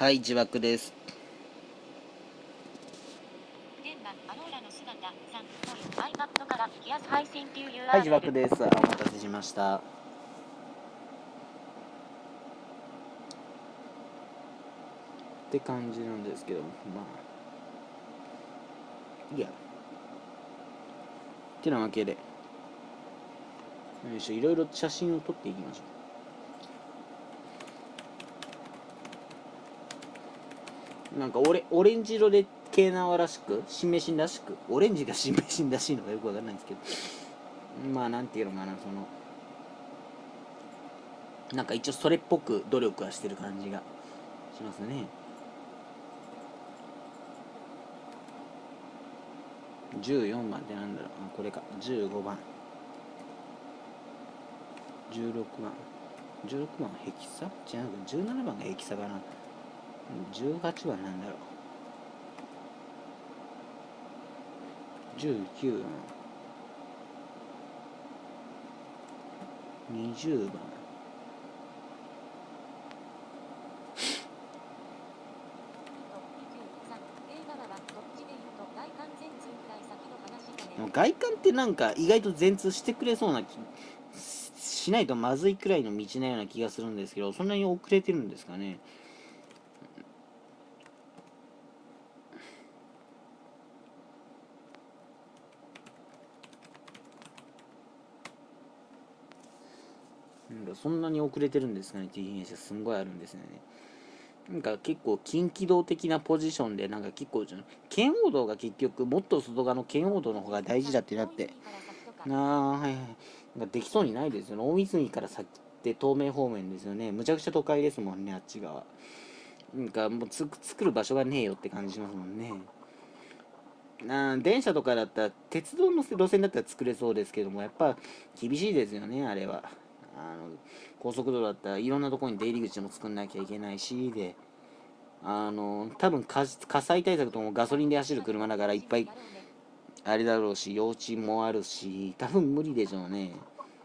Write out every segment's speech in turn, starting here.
はい、自爆です。はい、自爆です。お待たせしました。って感じなんですけど、いや。ってなわけで、いろいろ写真を撮っていきましょう。なんかオレンジ色で系縄らしく、新名神らしく、オレンジが新名神らしいのかよくわかんないんですけど、なんていうのかな、なんか一応それっぽく努力はしてる感じがしますね。14番ってなんだろう、これか。15番、16番、16番はヘキサ、違う、17番がヘキサかな。18番なんだろう、19番、20番、外観ってなんか意外と全通してくれそうな気しないとまずいくらいの道なような気がするんですけど、そんなに遅れてるんですかね。そんなに遅れてるんですかねっていうイメージがすんごいあるんですよね。なんか結構近畿道的なポジションで、なんか結構圏央道が結局もっと外側の圏央道の方が大事だってなって、はいはい、なんかできそうにないですよね。大泉から先って東名方面ですよね。むちゃくちゃ都会ですもんね、あっち側。なんかもう作る場所がねえよって感じしますもんね。電車とかだったら、鉄道の路線だったら作れそうですけども、やっぱ厳しいですよね、あれは。高速道路だったらいろんなところに出入り口も作んなきゃいけないし、で、多分火災対策ともガソリンで走る車だからいっぱいあれだろうし、用地もあるし、多分無理でしょうね。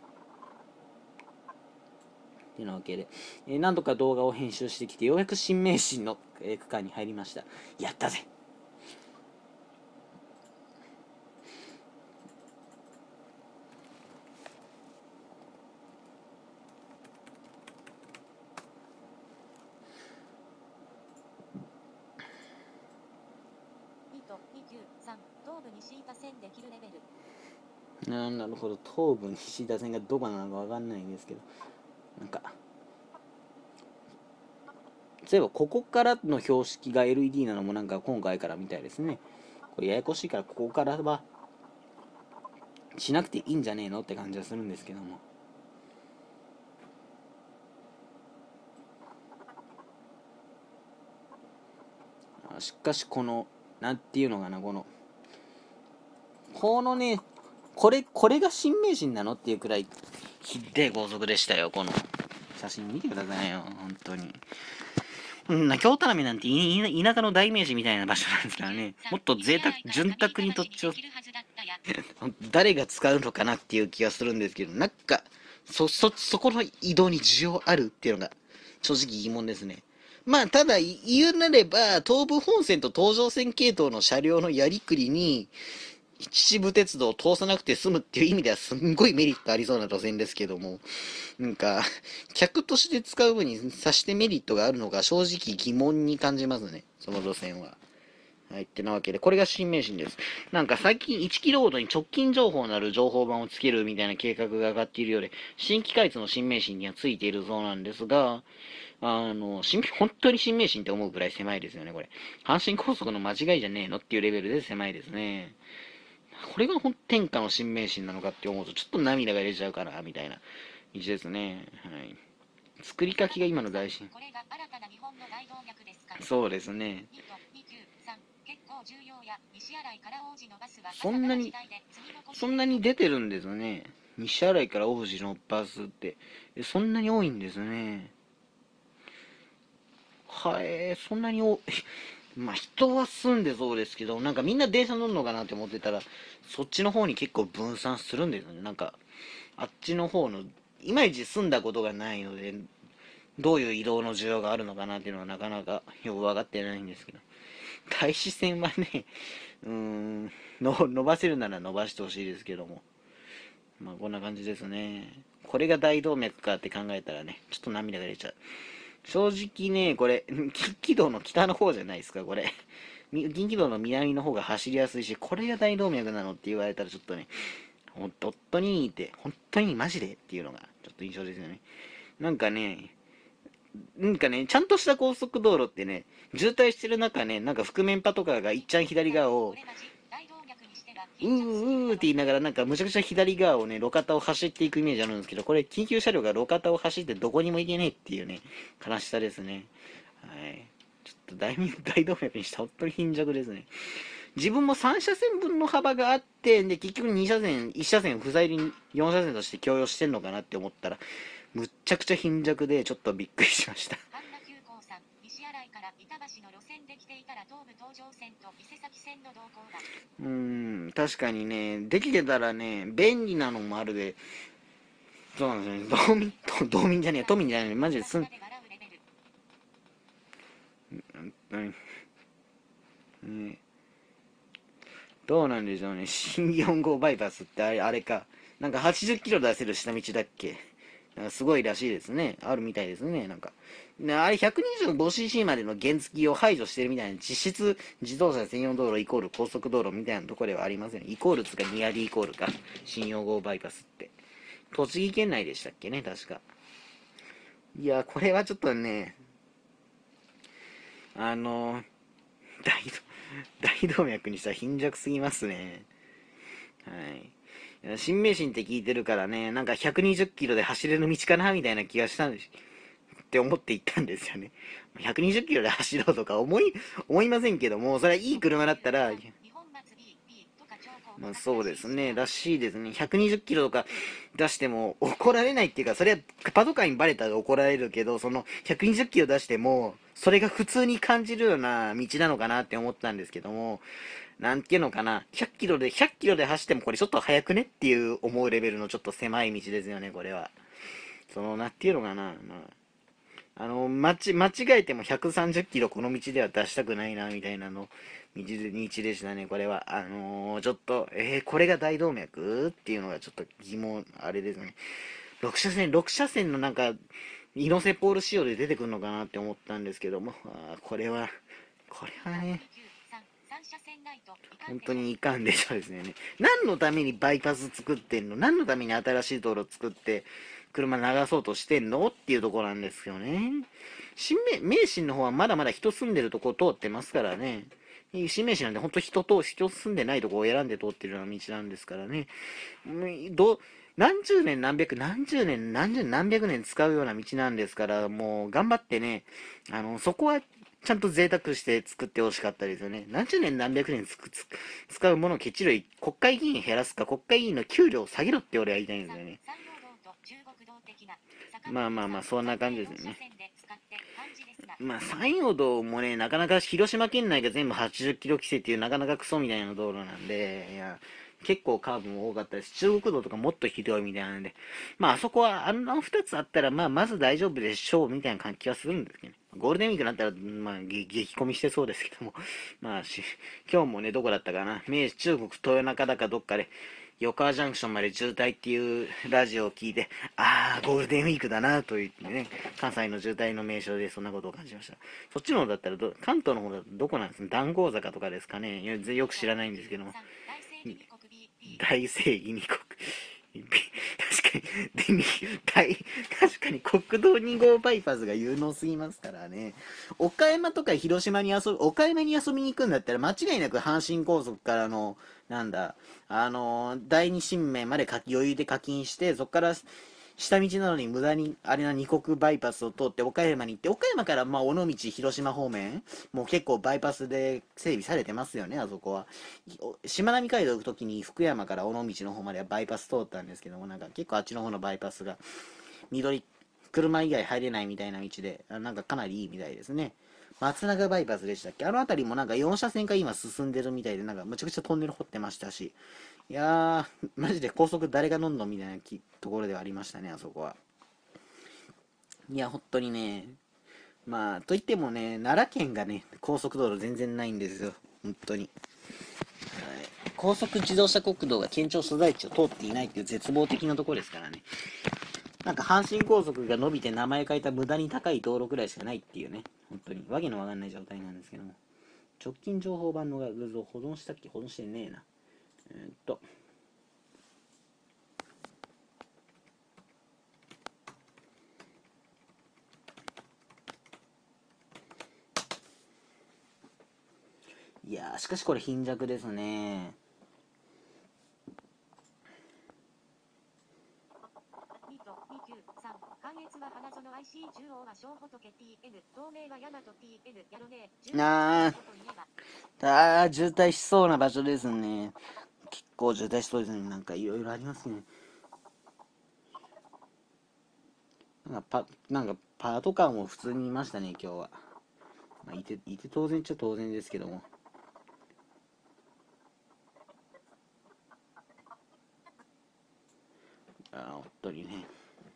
ってなわけで、何度か動画を編集してきて、ようやく新名神の、区間に入りました。やったぜ。なるほど、東武西田線がどこなのかわかんないんですけど、なんか、そういえばここからの標識が LED なのもなんか今回からみたいですね。これややこしいからここからはしなくていいんじゃねえのって感じはするんですけども。しかしこの、なんていうのかな、このね、これが新名神なのっていうくらい、ひでえ高速でしたよ、この写真見てくださいよ、本当に。京田辺なんて田舎の代名詞みたいな場所なんですからね。もっと贅沢、潤沢に土地を、誰が使うのかなっていう気がするんですけど、なんか、そこの移動に需要あるっていうのが、正直疑問ですね。ただ、言うなれば、東武本線と東上線系統の車両のやりくりに、秩父鉄道を通さなくて済むっていう意味ではすんごいメリットありそうな路線ですけども、なんか、客として使う分にさしてメリットがあるのか正直疑問に感じますね、その路線は。はい、ってなわけで、これが新名神です。なんか最近1キロごとに直近情報なる情報板をつけるみたいな計画が上がっているようで、新規開通の新名神にはついているそうなんですが、本当に新名神って思うくらい狭いですよね、これ。阪神高速の間違いじゃねえのっていうレベルで狭いですね。これが天下の新名神なのかって思うと、ちょっと涙が出ちゃうかな、みたいな道ですね。はい。作り書きが今の大臣。そうですね。そんなに、そんなに出てるんですね。西新井から王子のバスって。そんなに多いんですね。はい、そんなに人は住んでそうですけど、なんかみんな電車乗るのかなって思ってたら、そっちの方に結構分散するんですよね。なんか、あっちの方の、いまいち住んだことがないので、 どういう移動の需要があるのかなっていうのはなかなかよく分かってないんですけど、大使線はね、伸ばせるなら伸ばしてほしいですけども、まあこんな感じですね。これが大動脈かって考えたらね、ちょっと涙が出ちゃう。正直ね、これ、近畿道の北の方じゃないですか、これ。近畿道の南の方が走りやすいし、これが大動脈なのって言われたらちょっとね、本当にって、本当にマジでっていうのがちょっと印象ですよね。ちゃんとした高速道路ってね、渋滞してる中ね、なんか覆面パトカーがいっちゃん左側を、って言いながら、なんかむちゃくちゃ左側をね、路肩を走っていくイメージあるんですけど、これ緊急車両が路肩を走ってどこにも行けねえっていうね、悲しさですね。はい。ちょっと大動脈にした本当に貧弱ですね。自分も3車線分の幅があって、で、結局2車線、1車線不在に4車線として共用してんのかなって思ったら、むっちゃくちゃ貧弱で、ちょっとびっくりしました。確かにね、できてたらね、便利なのもあるで、そうなんですね、道民じゃねえ、都民じゃねえ、マジですん、ね、どうなんでしょうね、新4号バイパスってあれか、なんか80キロ出せる下道だっけ、なんかすごいらしいですね。あるみたいですね。なんか。あれ 125cc までの原付を排除してるみたいな、実質自動車専用道路イコール高速道路みたいなところではありません。イコールつかニアリーイコールか。新4号バイパスって。栃木県内でしたっけね、確か。いや、これはちょっとね、あの、大大動脈にしたら貧弱すぎますね。はい。新名神って聞いてるからね、なんか120キロで走れる道かなみたいな気がしたんです。って思って行ったんですよね。120キロで走ろうとか思いませんけども、それはいい車だったら、まあ、そうですね、らしいですね。120キロとか出しても怒られないっていうか、それはパトカーにバレたら怒られるけど、その120キロ出しても、それが普通に感じるような道なのかなって思ったんですけども、なんていうのかな、100キロで走ってもこれちょっと速くねっていう思うレベルのちょっと狭い道ですよね、これは。なんていうのかな、間違えても130キロこの道では出したくないな、みたいな道でしたね、これは。ちょっと、これが大動脈っていうのがちょっと疑問、あれですね。6車線のなんか、イノセポール仕様で出てくるのかなって思ったんですけども、これはね、本当にいかんでしょうですね。何のためにバイパス作ってんの、何のために新しい道路作って、車流そうとしてんのっていうところなんですよね。名神の方はまだまだ人住んでるとこ通ってますからね。新名神なんて本当人住んでないとこを選んで通ってるような道なんですからね。何十年何百年使うような道なんですから、もう頑張ってね、そこはちゃんと贅沢して作ってほしかったですよね。何十年何百年使うものをきっちり国会議員減らすか、国会議員の給料を下げろって俺は言いたいんですよね。まあ、そんな感じですよね。まあ、山陽道もね、なかなか広島県内が全部80キロ規制っていうなかなかクソみたいな道路なんで、いや、結構カーブも多かったです。中国道とかもっとひどいみたいなんで、まあ、あそこはあの2つあったら、まあ、まず大丈夫でしょうみたいな感じはするんですけどね。ゴールデンウィークになったら、まあ、激混みしてそうですけども、まあ、今日もね、どこだったかな、中国豊中だかどっかで、横川ジャンクションまで渋滞っていうラジオを聞いて、ああ、ゴールデンウィークだなと言ってね、関西の渋滞の名称でそんなことを感じました。そっちの方だったら関東の方だとどこなんですか、談合坂とかですかね。よく知らないんですけども。大正義に国。確かに、確かに国道2号バイパスが有能すぎますからね。岡山に遊びに行くんだったら間違いなく阪神高速からの、なんだ、第二新名まで余裕で課金して、そこから下道なのに無駄に、あれな、二国バイパスを通って岡山に行って、岡山からまあ尾道、広島方面、もう結構バイパスで整備されてますよね、あそこは。しまなみ海道行くときに福山から尾道の方まではバイパス通ったんですけども、なんか結構あっちの方のバイパスが緑、車以外入れないみたいな道で、なんかかなりいいみたいですね。松永バイパスでしたっけ、あの辺りもなんか4車線が今進んでるみたいで、なんかむちゃくちゃトンネル掘ってましたし、いやマジで高速誰が乗んのみたいなところではありましたね、あそこは。 いや、本当にね、まあ、といってもね、奈良県がね、高速道路全然ないんですよ。本当に。高速自動車国道が県庁所在地を通っていないっていう絶望的なところですからね。なんか阪神高速が伸びて名前変えた無駄に高い道路くらいしかないっていうね。本当に。わけのわかんない状態なんですけども。直近情報版の画像保存したっけ？保存してねえな。えーっと。いやー、しかしこれ貧弱ですね。関越は花園 IC 中央は小仏 TN 東名は大和 TN やろね。渋滞しそうな場所ですね。結構渋滞しそうですね。なんかいろいろありますね。なんかパトカーも普通にいましたね、今日は。まあ、いて当然っちゃ当然ですけども。本当にね。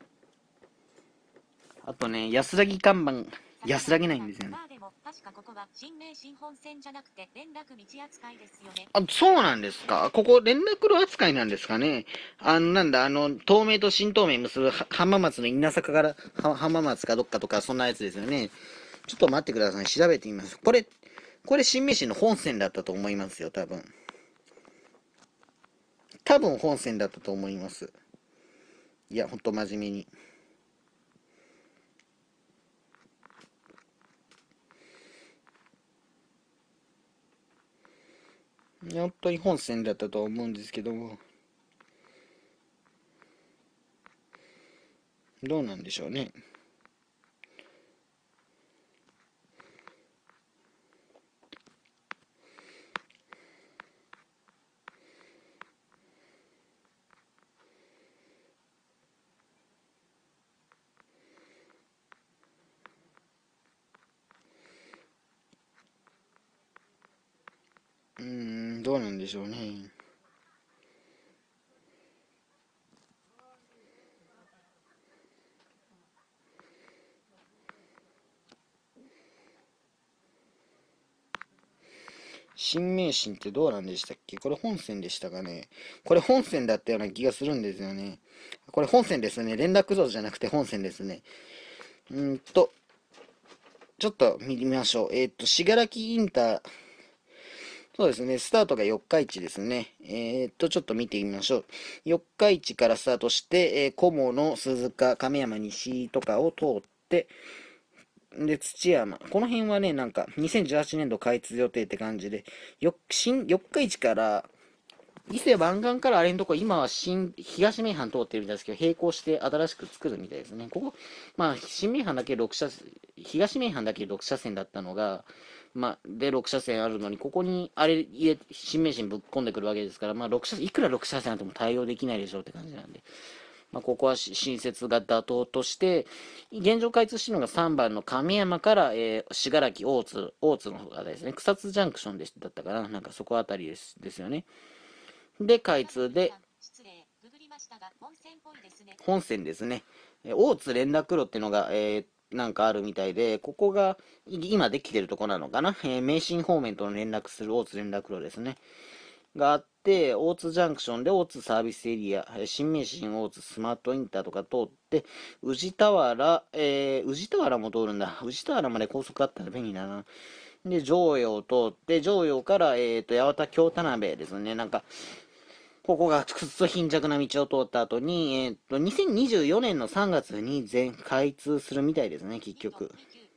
あとね、安らぎ看板、安らげないんですよね。確かここは新名神本線じゃなくて連絡道扱いですよね。あ、そうなんですか。ここ連絡路扱いなんですかね。東名と新東名結ぶ浜松の稲坂から浜松かどっかとか、そんなやつですよね。ちょっと待ってください。調べてみます。これ新名神の本線だったと思いますよ、多分。多分本線だったと思います。いや、ほんと真面目に。いや、本当に本線だったと思うんですけども。どうなんでしょうね。どうなんでしょうね。新名神ってどうなんでしたっけ？これ本線でしたかね？これ本線だったような気がするんですよね。これ本線ですね。連絡道じゃなくて本線ですね。うーんと、ちょっと見てみましょう。信楽インター、そうですね。スタートが四日市ですね。ちょっと見てみましょう。四日市からスタートして、菰野、鈴鹿、亀山西とかを通って、で、土山。この辺はね、なんか、2018年度開通予定って感じで、四日市から、伊勢湾岸からあれのとこ、今は東名阪通ってるみたいですけど、並行して新しく作るみたいですね。ここ、まあ、新名阪だけ6車線、東名阪だけ6車線だったのが、まあ、で、6車線あるのに、ここに、あれ入れ、新名神ぶっ込んでくるわけですから、まあ、6車線、いくら6車線あっても対応できないでしょうって感じなんで。まあ、ここは新設が妥当として、現状開通しているのが3番の亀山から、信楽大津の方がですね、草津ジャンクションだったかな、なんかそこあたりですよね。で、開通で、本線ですね。大津連絡路っていうのが、なんかあるみたいで、ここが今できてるとこなのかな。名神方面との連絡する大津連絡路ですね。があって、大津ジャンクションで大津サービスエリア、新名神大津スマートインターとか通って、宇治田原、宇治田原も通るんだ。宇治田原まで高速あったら便利だな。で、常陽を通って、常陽から、八幡京田辺ですね。なんか、ここがくっそ貧弱な道を通った後に、2024年の3月に開通するみたいですね、結局。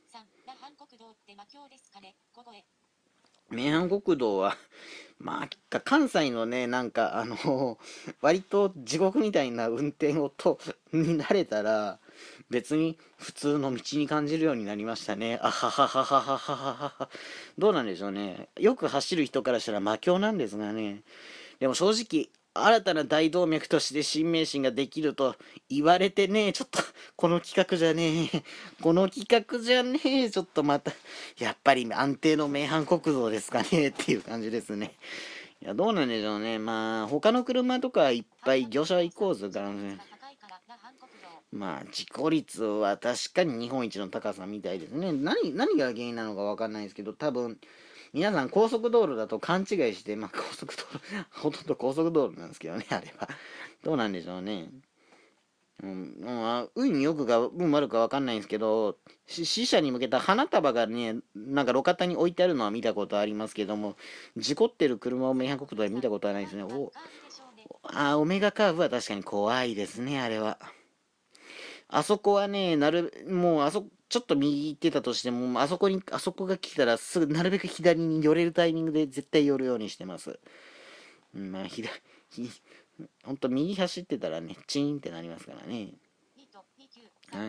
名阪国道は、まあ、関西のね、なんか、割と地獄みたいな運転に慣れたら、別に普通の道に感じるようになりましたね。あはははははははは。どうなんでしょうね。よく走る人からしたら魔境なんですがね。でも正直、新たな大動脈として新名神ができると言われてね、ちょっと、この企画じゃねえ、この企画じゃねえ、ちょっとまた、やっぱり安定の名阪国道ですかね、っていう感じですね。いや、どうなんでしょうね。まあ、他の車とかいっぱい業者は行こうぜからね。 まあ、事故率は確かに日本一の高さみたいですね。何が原因なのかわかんないですけど、多分、皆さん高速道路だと勘違いして、まあ高速道路、ほとんど高速道路なんですけどね、あれは。どうなんでしょうね。まあ、運よくか運悪くかわかんないんですけど、死者に向けた花束がね、なんか路肩に置いてあるのは見たことありますけども、事故ってる車を名阪国道で見たことはないですね。オメガカーブは確かに怖いですね、あれは。あそこはね、もうちょっと右行ってたとしても、あそこが来たらすぐ、なるべく左に寄れるタイミングで絶対寄るようにしてます。まあ、ほんと右走ってたらね、チーンってなりますからね。はい。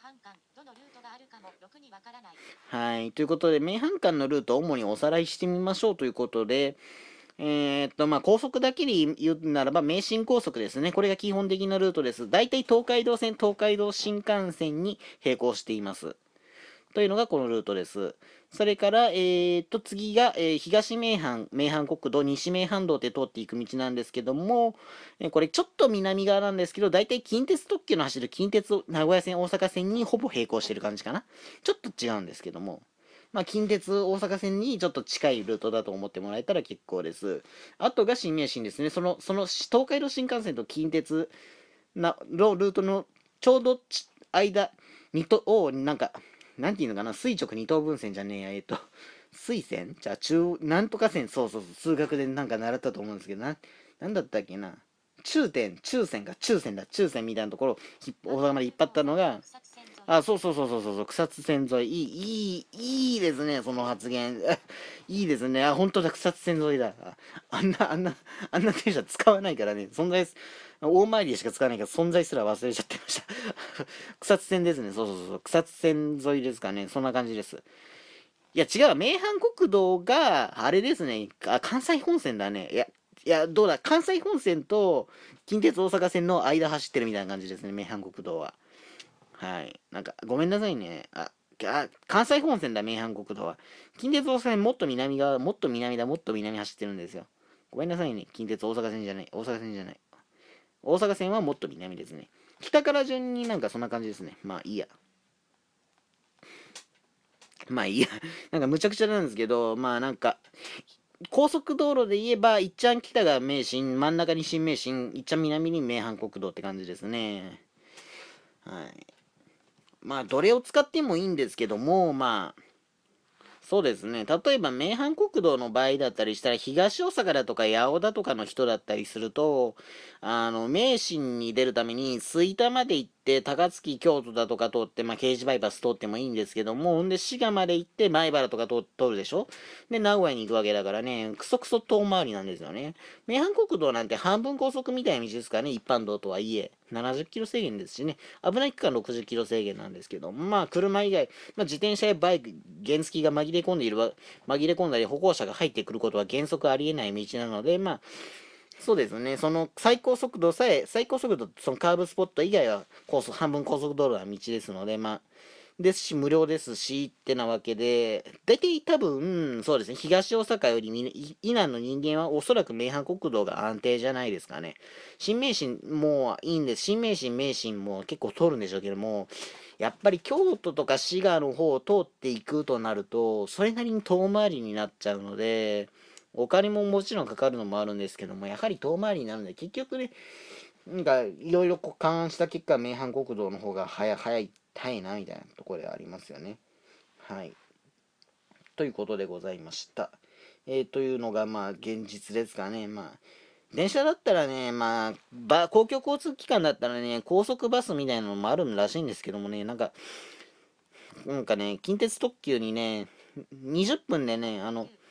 はい。ということで、名阪間のルートを主におさらいしてみましょうということで、まあ、高速だけで言うならば、名神高速ですね。これが基本的なルートです。大体東海道線、東海道新幹線に並行しています。というのがこのルートです。それから、次が、東名阪、名阪国道、西名阪道って通っていく道なんですけども、これちょっと南側なんですけど、大体近鉄特急の走る近鉄名古屋線、大阪線にほぼ並行してる感じかな。ちょっと違うんですけども。まあ、近鉄大阪線にちょっと近いルートだと思ってもらえたら結構です。あとが新名神ですね。その東海道新幹線と近鉄のルートのちょうど間にとをなんかなんていうのかな、垂直二等分線じゃねえや、水線じゃあ、なんとか線、そうそうそう、数学でなんか習ったと思うんですけど、なんだったっけな。中線だ、中線みたいなところを大阪まで引っ張ったのが、そう、草津線沿い。いいですね、その発言。いいですね。本当だ、草津線沿いだ。あんな電車使わないからね、大回りでしか使わないから存在すら忘れちゃってました。草津線ですね。そう。草津線沿いですかね。そんな感じです。いや、違う。名阪国道が、あれですね。関西本線だね。どうだ。関西本線と近鉄大阪線の間走ってるみたいな感じですね。名阪国道は。はい。なんか、ごめんなさいね。関西本線だ、名阪国道は。近鉄大阪線もっと南側、もっと南だ、もっと南走ってるんですよ。ごめんなさいね。近鉄大阪線じゃない。大阪線じゃない。大阪線はもっと南ですね。北から順になんかそんな感じですね。まあいいや。まあいいや。なんかむちゃくちゃなんですけど、まあなんか、高速道路で言えば、いっちゃん北が名神、真ん中に新名神、いっちゃん南に名阪国道って感じですね。はい。まあ、どれを使ってもいいんですけども、まあ、そうですね。例えば、名阪国道の場合だったりしたら、東大阪だとか八尾だとかの人だったりすると、名神に出るために、吹田まで行って、高槻、京都だとか通って、まあ、京滋バイパス通ってもいいんですけども、んで、滋賀まで行って、米原とか通るでしょ。で、名古屋に行くわけだからね、クソクソ遠回りなんですよね。名阪国道なんて半分高速みたいな道ですからね、一般道とはいえ。70キロ制限ですしね、危ない区間60キロ制限なんですけど、まあ、車以外、まあ、自転車やバイク、原付が紛れ込んだり歩行者が入ってくることは原則ありえない道なので、まあ、そうですね、その最高速度、そのカーブスポット以外は半分高速道路は道ですので、まあ、ですし、無料ですし、ってなわけで、大体多分、そうですね、東大阪より以南の人間はおそらく名阪国道が安定じゃないですかね。新名神もいいんです。新名神、名神も結構通るんでしょうけども、やっぱり京都とか滋賀の方を通っていくとなると、それなりに遠回りになっちゃうので、お金ももちろんかかるのもあるんですけども、やはり遠回りになるので、結局ね、なんかいろいろ勘案した結果、名阪国道の方が早いなみたいなところでありますよね。はい。ということでございました。というのがまあ現実ですかね。まあ電車だったらね、まあ、公共交通機関だったらね、高速バスみたいなのもあるらしいんですけどもね、なんかね、近鉄特急にね、20分でね、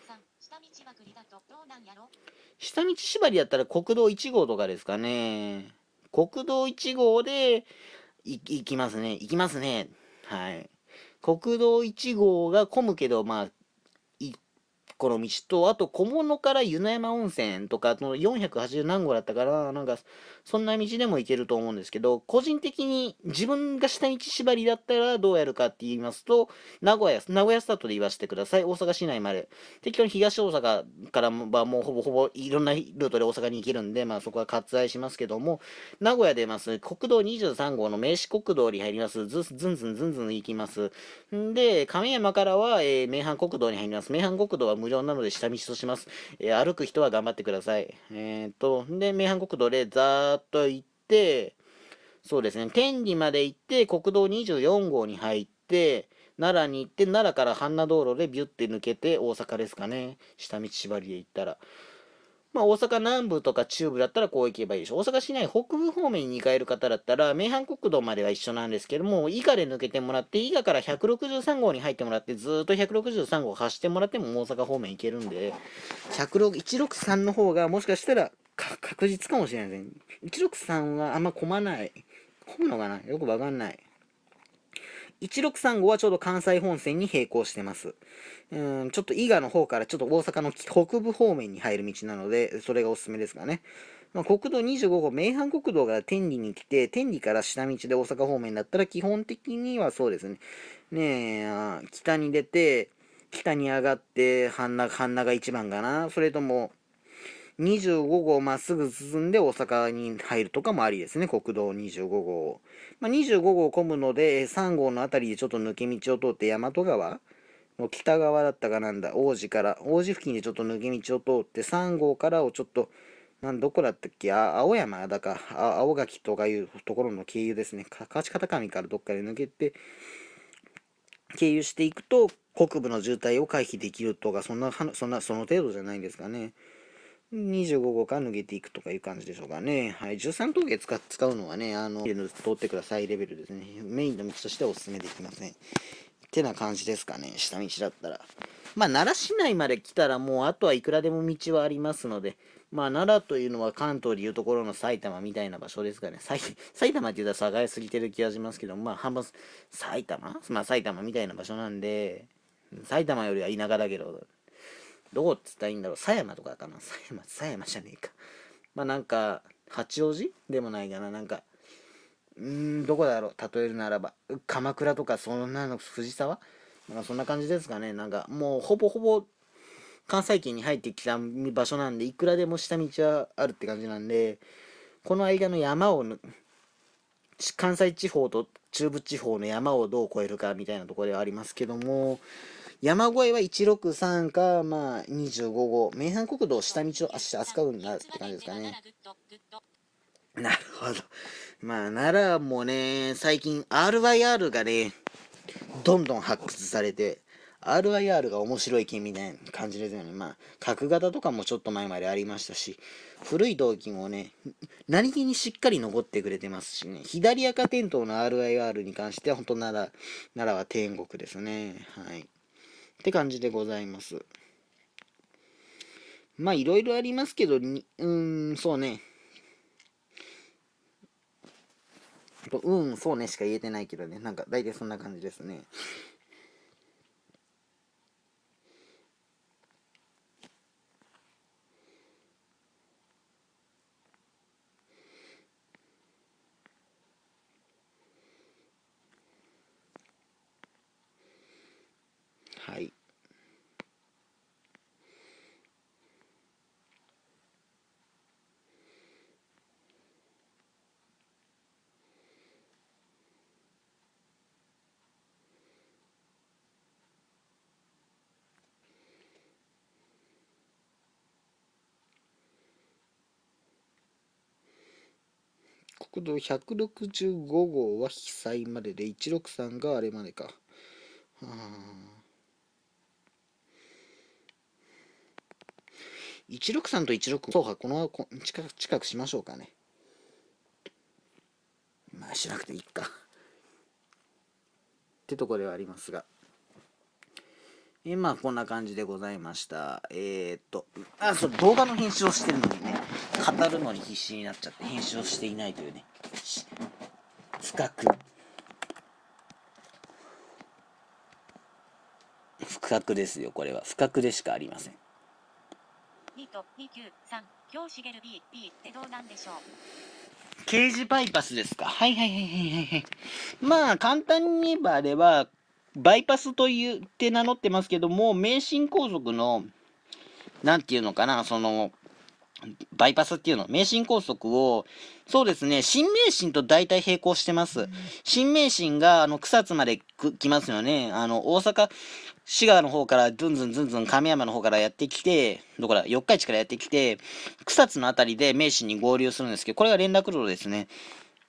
下道縛りだったら国道1号とかですかね。国道1号で行きますね。行きますね。はい。国道1号が混むけど、まあ、 この道と、あと小物から湯の山温泉とか、の480何号だったから、なんか、そんな道でも行けると思うんですけど、個人的に自分が下道縛りだったらどうやるかって言いますと、名古屋スタートで言わせてください。大阪市内まで。適当に東大阪からはもうほぼほぼいろんなルートで大阪に行けるんで、まあそこは割愛しますけども、名古屋でます、国道23号の名刺国道に入ります。ずんずんずんずん行きます。んで、亀山からは、名阪国道に入ります。名阪国道は無料なので下道とします。歩く人は頑張ってください。で、名阪国道でざーっと行って、そうですね、天理まで行って、国道24号に入って、奈良に行って、奈良から阪奈道路でビュッて抜けて大阪ですかね。下道縛りで行ったら。まあ、大阪南部とか中部だったらこう行けばいいでしょ。大阪市内北部方面に行かれる方だったら、名阪国道までは一緒なんですけども、伊賀で抜けてもらって、伊賀から163号に入ってもらって、ずーっと163号走ってもらっても大阪方面行けるんで、163の方がもしかしたら確実かもしれないですね。163はあんま混まない。混むのかなよくわかんない。163号はちょうど関西本線に並行してます。ちょっと伊賀の方からちょっと大阪の北部方面に入る道なので、それがおすすめですかね。まあ、国道25号、名阪国道が天理に来て、天理から下道で大阪方面だったら基本的にはそうですね。ねえ、北に出て、北に上がって、半名が一番かな。それとも、25号まっすぐ進んで大阪に入るとかもありですね、国道25号。まあ、25号混むので、3号のあたりでちょっと抜け道を通って大和川の北側だったかなんだ、王子付近でちょっと抜け道を通って、3号からをちょっと、どこだったっけ、青山だか、青垣とかいうところの経由ですね。河内片上からどっかで抜けて、経由していくと、北部の渋滞を回避できるとか、その程度じゃないんですかね。25号から抜けていくとかいう感じでしょうかね。はい。13峠使うのはね、通ってくださいレベルですね。メインの道としてはお勧めできません。ってな感じですかね。下道だったら。まあ、奈良市内まで来たらもう、あとはいくらでも道はありますので、まあ、奈良というのは関東でいうところの埼玉みたいな場所ですかね。埼玉って言ったら栄えすぎてる気がしますけど、まあ、半分、まあ、埼玉みたいな場所なんで、埼玉よりは田舎だけど、どこっつったらいいんだろう。狭山とかかな。狭山じゃねえか。まあなんか、八王子でもないかな。なんか、どこだろう。例えるならば。鎌倉とか、そんなの、藤沢なんかそんな感じですかね。なんか、もうほぼほぼ関西圏に入ってきた場所なんで、いくらでも下道はあるって感じなんで、この間の関西地方と中部地方の山をどう越えるかみたいなところではありますけども、山越えは163か、まあ、25号。名阪国道下道を扱うんだって感じですかね。なるほど。まあ、奈良もね、最近 RYR がね、どんどん発掘されて、RIR が面白い県みたいな感じですよね。まあ、角型とかもちょっと前までありましたし、古い道筋もね、何気にしっかり残ってくれてますしね、左赤点灯の RIR に関しては、本当奈良は天国ですね。はい。って感じでございます。まあ、いろいろありますけど、そうね。そうねしか言えてないけどね。なんか、大体そんな感じですね。はい。国道165号は被災までで、163があれまでか。はあ。163と16、そうか、近くしましょうかね。まあ、しなくていいか。ってとこではありますが。まあ、こんな感じでございました。動画の編集をしてるのにね、語るのに必死になっちゃって編集をしていないというね、企画。 不覚ですよ、これは。不覚でしかありません。 2と293、京茂 B ってどうなんでしょう。 刑事バイパスですか。はいはいはいはいはいはい。まあ、簡単に言えばあれは、バイパスと言って名乗ってますけども、名神高速の、なんていうのかな、バイパスっていうの、名神高速を、そうですね、新名神と大体並行してます。新名神が、草津まで来ますよね。大阪、滋賀の方からずんずんずんずん亀山の方からやってきて、どこだ、四日市からやってきて、草津のあたりで名神に合流するんですけど、これが連絡路ですね。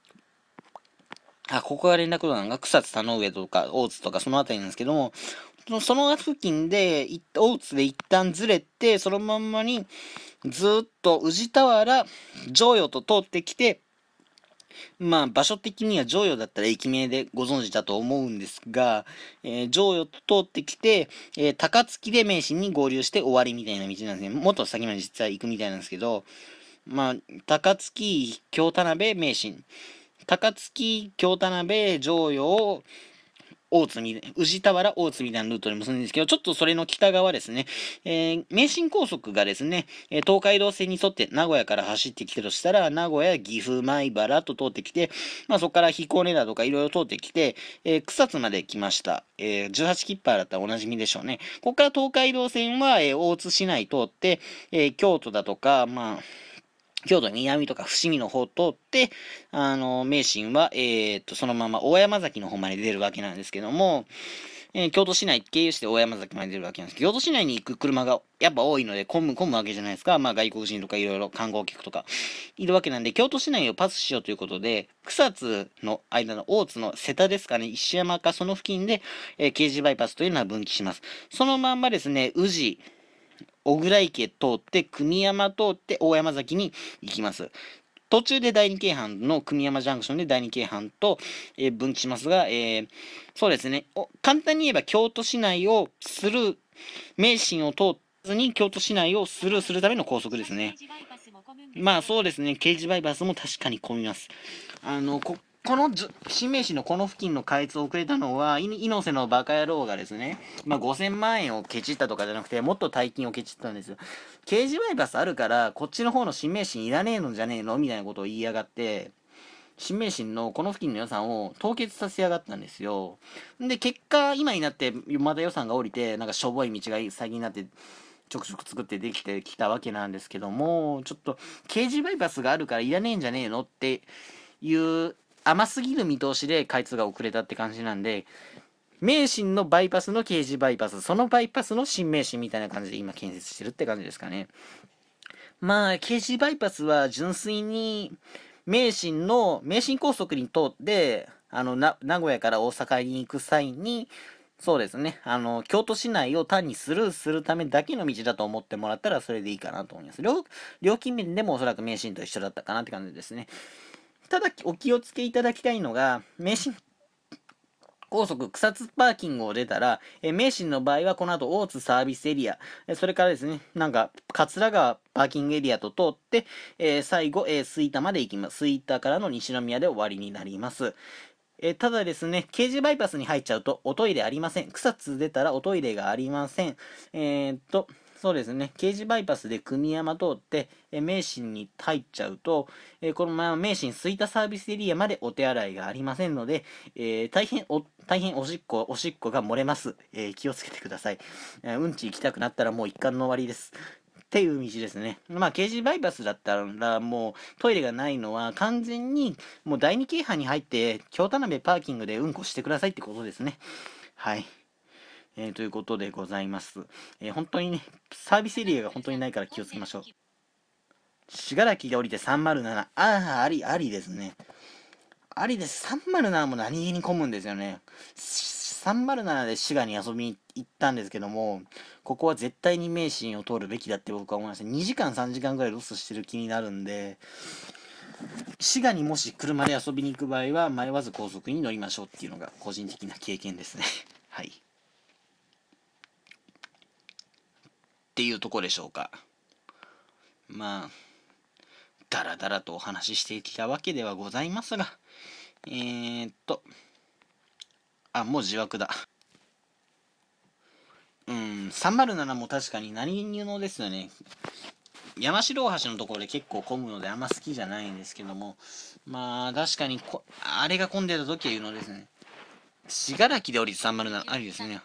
ここが連絡路なのが草津田上とか大津とかそのあたりなんですけども、その付近で、大津で一旦ずれて、そのまんまに、ずっと宇治田原、常陽と通ってきて、まあ場所的には常陽だったら駅名でご存知だと思うんですが、常陽と通ってきて、高槻で名神に合流して終わりみたいな道なんですね。もっと先まで実は行くみたいなんですけど、まあ、高槻、京田辺、名神。高槻、京田辺、常陽、大津み、宇治田原、大津みたいなルートに結んでるんですけど、ちょっとそれの北側ですね、名神高速がですね、東海道線に沿って名古屋から走ってきてるとしたら、名古屋、岐阜、米原と通ってきて、まあそこから彦根だとかいろいろ通ってきて、草津まで来ました。18切符だったらおなじみでしょうね。ここから東海道線は、大津市内通って、京都だとか、まあ、京都南とか伏見の方を通って、名神は、そのまま大山崎の方まで出るわけなんですけども、京都市内経由して大山崎まで出るわけなんですけど、京都市内に行く車がやっぱ多いので混むわけじゃないですか。まあ外国人とかいろいろ観光客とかいるわけなんで、京都市内をパスしようということで、草津の間の大津の瀬田ですかね、石山かその付近で、京滋バイパスというのは分岐します。そのまんまですね、宇治、小倉池通って、組山通って大山崎に行きます。途中で第二京阪の組山ジャンクションで第二京阪と、分岐しますが、そうですね。簡単に言えば京都市内をする、名神を通ずに京都市内をスルーするための高速ですね。まあそうですね。刑事バイパスも確かに混みます。この新名神のこの付近の開通を遅れたのは、猪瀬のバカ野郎がですね、まあ5000万円をケチったとかじゃなくて、もっと大金をケチったんですよ。刑事バイパスあるから、こっちの方の新名神いらねえのじゃねえのみたいなことを言いやがって、新名神のこの付近の予算を凍結させやがったんですよ。で、結果、今になってまた予算が降りて、なんかしょぼい道が最近になって、ちょくちょく作ってできてきたわけなんですけども、ちょっと、刑事バイパスがあるからいらねえんじゃねえのっていう甘すぎる見通しで開通が遅れたって感じなんで、名神のバイパスの刑事バイパス、そのバイパスの新名神みたいな感じで今建設してるって感じですかね。まあ、刑事バイパスは純粋に、名神高速に通って、名古屋から大阪に行く際に、そうですね、京都市内を単にスルーするためだけの道だと思ってもらったらそれでいいかなと思います。料金面でもおそらく名神と一緒だったかなって感じですね。ただ、お気をつけいただきたいのが、名神高速草津パーキングを出たら、名神の場合はこの後大津サービスエリア、それからですね、なんか、桂川パーキングエリアと通って、最後、吹田まで行きます。吹田からの西宮で終わりになります。ただですね、京滋バイパスに入っちゃうとおトイレありません。草津出たらおトイレがありません。そうですね、京滋バイパスで組山通って、名神に入っちゃうと、このまま名神吹田サービスエリアまでお手洗いがありませんので、大変おしっこが漏れます。気をつけてください。うんち行きたくなったらもう一貫の終わりです。っていう道ですね。まあ、京滋バイパスだったら、もうトイレがないのは完全にもう第二京阪に入って、京田辺パーキングでうんこしてくださいってことですね。はい。ということでございます。本当にね、サービスエリアが本当にないから気をつけましょう。信楽で降りて307。ありですね。ありです。307も何気に混むんですよね。307で滋賀に遊びに行ったんですけども、ここは絶対に名神を通るべきだって僕は思いました。2時間3時間ぐらいロスしてる気になるんで、滋賀にもし車で遊びに行く場合は迷わず高速に乗りましょうっていうのが個人的な経験ですね。はい。っていうとこでしょうか。まあ、だらだらとお話ししてきたわけではございますが、もう自枠だ。 307も確かに何布ですよね。山城大橋のところで結構混むのであんま好きじゃないんですけども、まあ確かにあれが混んでた時は言うのですね。信楽で降りて307ありですね。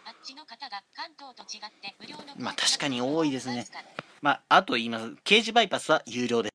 まあ確かに多いですね。まああと言います、京滋バイパスは有料です。